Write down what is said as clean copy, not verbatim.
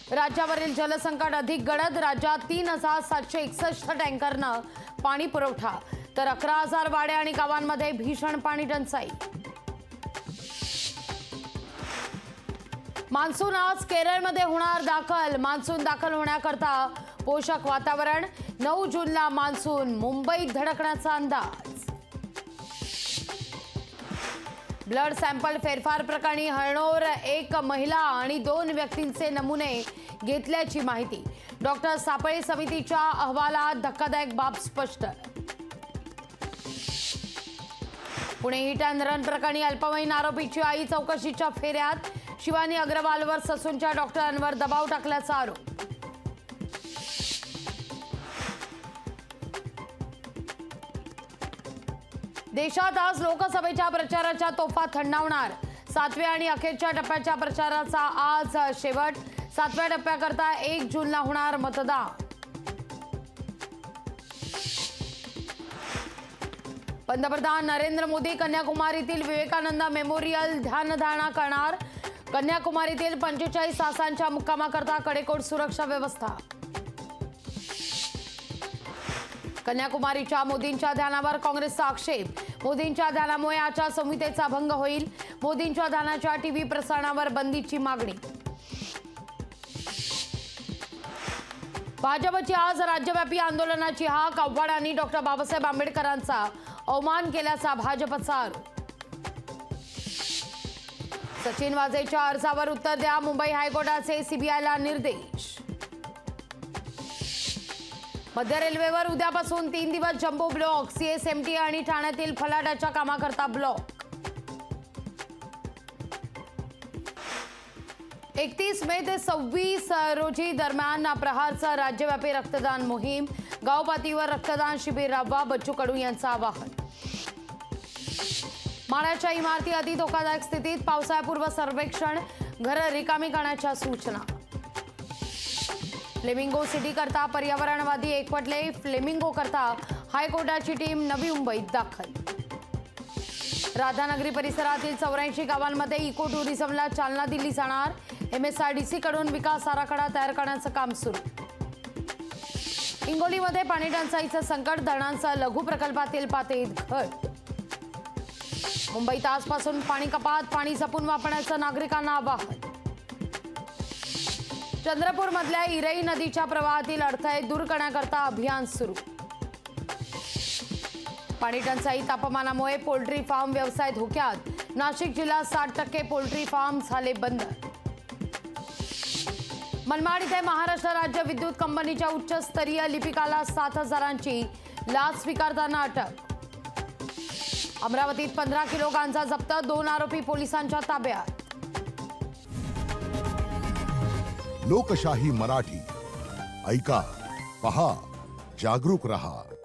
राज्यावरील जलसंकट अधिक गडद। राज्यात 3761 टँकरनं पाणी पुरवठा, तर 11,000 वाड्या आणि गावांमध्ये भीषण पाणी टंचाई। मान्सून आज केरळमध्ये होणार दाखल। मान्सून दाखल होण्याकरता पोषक वातावरण। 9 जूनला मान्सून मुंबईत धडकण्याचा अंदाज। ब्लड सॅम्पल फेरफार प्रकरणी हळणोर 1 महिला आणि 2 व्यक्तींचे नमुने घेतल्याची माहिती। डॉक्टर सापळे समितीच्या अहवालात धक्कादायक बाब स्पष्ट। पुणे हिट अँड रन प्रकरणी अल्पवयीन आरोपीची आई चौकशीच्या फेऱ्यात। शिवानी अग्रवालवर ससूनच्या डॉक्टरांवर दबाव टाकल्याचा आरोप। देशात आज लोकसभेच्या प्रचाराच्या तोफा थंडावणार। 7व्या आणि अखेरच्या टप्प्याच्या प्रचाराचा आज शेवट। 7व्या टप्प्याकरता 1 जूनला होणार मतदान। पंतप्रधान नरेंद्र मोदी कन्याकुमारीतील विवेकानंद मेमोरियल ध्यानधारणा करणार। कन्याकुमारीतील 45 तासांच्या मुक्कामाकरता कडेकोट सुरक्षा व्यवस्था। कन्याकुमारीच्या मोदींच्या ध्यानावर काँग्रेसचा आक्षेप। मोदींच्या ध्यानामुळे आचारसंहितेचा भंग होईल। मोदींच्या ध्यानाच्या टीव्ही प्रसारणावर बंदीची मागणी। भाजपची आज राज्यव्यापी आंदोलनाची हाक। आव्हाडांनी डॉक्टर बाबासाहेब आंबेडकरांचा अवमान केल्याचा भाजपचा आरोप। सचिन वाझेच्या अर्जावर उत्तर द्या। मुंबई हायकोर्टाचे सीबीआयला निर्देश। मध्य रेल्वेवर उद्यापासून 3 दिवस जम्बो ब्लॉक। सीएसएमटी आणि ठाण्यातील फलाटाच्या कामाकरता ब्लॉक। 31 मे ते 26 रोजी दरम्यान प्रहारचा राज्यव्यापी रक्तदान मोहीम। गावपातळीवर रक्तदान शिबिर राबवा। बच्चू कडू यांचं आवाहन। माळ्याच्या इमारती अति धोकादायक स्थितीत। पावसाळ्यापूर्व सर्वेक्षण। घरं रिकामी करण्याच्या सूचना। फ्लेमिंगो सिटी करता पर्यावरणवादी एकवटले। फ्लेमिंगो करता हायकोर्टाची टीम नवी मुंबईत दाखल। राधानगरी परिसरातील 84 गावांमध्ये इको टुरिझमला चालना दिली जाणार। MSRDC कडून विकास आराखडा तयार करण्याचं काम सुरू। हिंगोलीमध्ये पाणी टंचाईचं संकट। धरणांचा लघु प्रकल्पातील पातळीत घट। मुंबईत आजपासून पाणी कपात। पाणी जपून वापरण्याचं नागरिकांना आवाहन। चंद्रपूरमधल्या इरई नदीच्या प्रवाहातील अडथळे दूर करण्याकरता अभियान सुरू। पाणी टंचाई तापमानामुळे पोल्ट्री फार्म व्यवसाय धोक्यात। नाशिक जिल्ह्यात 60% पोल्ट्री फार्म झाले बंद। मनमाड इथे महाराष्ट्र राज्य विद्युत कंपनीच्या उच्चस्तरीय लिपिकाला 7,000ची लाच स्वीकारताना अटक। अमरावतीत 15 किलो गांजा जप्त। 2 आरोपी पोलिसांच्या ताब्यात। लोकशाही मराठी ऐका, पहा, जागरूक रहा।